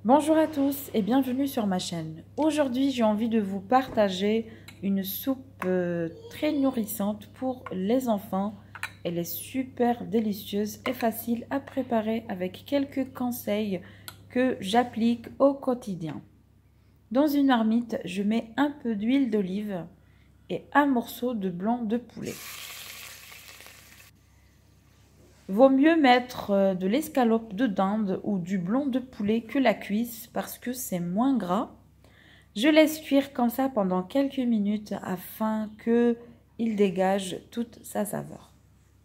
Bonjour à tous et bienvenue sur ma chaîne. Aujourd'hui, j'ai envie de vous partager une soupe très nourrissante pour les enfants. Elle est super délicieuse et facile à préparer avec quelques conseils que j'applique au quotidien. Dans une marmite, je mets un peu d'huile d'olive et un morceau de blanc de poulet. Vaut mieux mettre de l'escalope de dinde ou du blanc de poulet que la cuisse parce que c'est moins gras. Je laisse cuire comme ça pendant quelques minutes afin qu'il dégage toute sa saveur.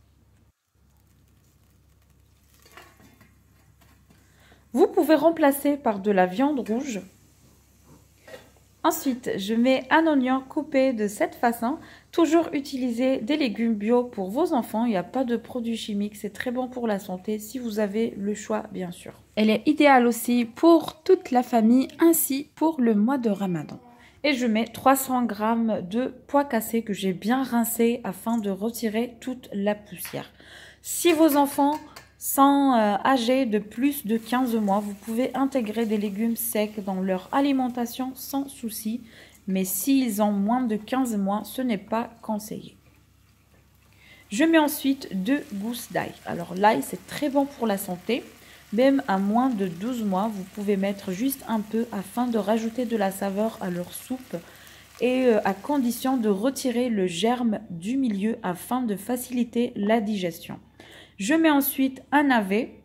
Vous pouvez remplacer par de la viande rouge. Ensuite, je mets un oignon coupé de cette façon. Toujours utiliser des légumes bio pour vos enfants. Il n'y a pas de produits chimiques. C'est très bon pour la santé si vous avez le choix, bien sûr. Elle est idéale aussi pour toute la famille ainsi pour le mois de Ramadan. Et je mets 300 g de pois cassés que j'ai bien rincés afin de retirer toute la poussière. Si vos enfants sont âgés de plus de 15 mois, vous pouvez intégrer des légumes secs dans leur alimentation sans souci. Mais s'ils ont moins de 15 mois, ce n'est pas conseillé. Je mets ensuite 2 gousses d'ail. Alors l'ail, c'est très bon pour la santé. Même à moins de 12 mois, vous pouvez mettre juste un peu afin de rajouter de la saveur à leur soupe et à condition de retirer le germe du milieu afin de faciliter la digestion. Je mets ensuite un navet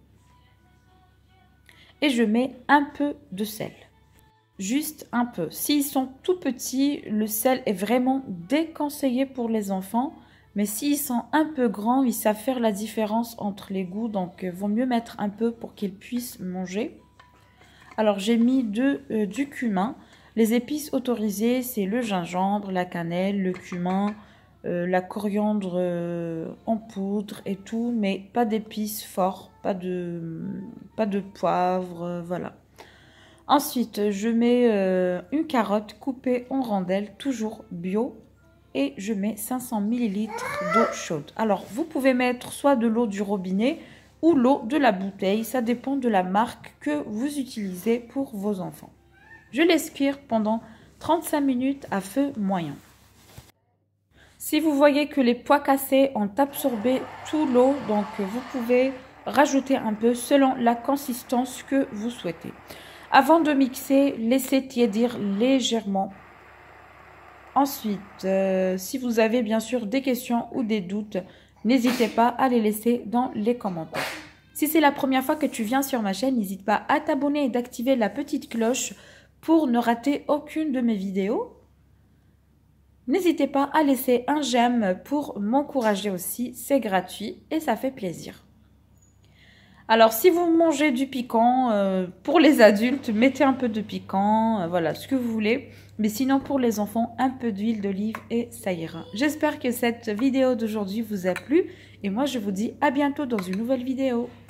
et je mets un peu de sel. Juste un peu. S'ils sont tout petits, le sel est vraiment déconseillé pour les enfants. Mais s'ils sont un peu grands, ils savent faire la différence entre les goûts. Donc, il vaut mieux mettre un peu pour qu'ils puissent manger. Alors, j'ai mis du cumin. Les épices autorisées, c'est le gingembre, la cannelle, le cumin, la coriandre en poudre et tout. Mais pas d'épices fortes, pas de poivre, voilà. Ensuite, je mets une carotte coupée en rondelles, toujours bio. Et je mets 500 ml d'eau chaude. Alors, vous pouvez mettre soit de l'eau du robinet ou l'eau de la bouteille. Ça dépend de la marque que vous utilisez pour vos enfants. Je laisse cuire pendant 35 minutes à feu moyen. Si vous voyez que les pois cassés ont absorbé toute l'eau, donc vous pouvez rajouter un peu selon la consistance que vous souhaitez. Avant de mixer, laissez tiédir légèrement. Ensuite, si vous avez bien sûr des questions ou des doutes, n'hésitez pas à les laisser dans les commentaires. Si c'est la première fois que tu viens sur ma chaîne, n'hésite pas à t'abonner et d'activer la petite cloche pour ne rater aucune de mes vidéos. N'hésitez pas à laisser un j'aime pour m'encourager aussi, c'est gratuit et ça fait plaisir. Alors, si vous mangez du piquant, pour les adultes, mettez un peu de piquant, voilà, ce que vous voulez. Mais sinon, pour les enfants, un peu d'huile d'olive et ça ira. J'espère que cette vidéo d'aujourd'hui vous a plu. Et moi, je vous dis à bientôt dans une nouvelle vidéo.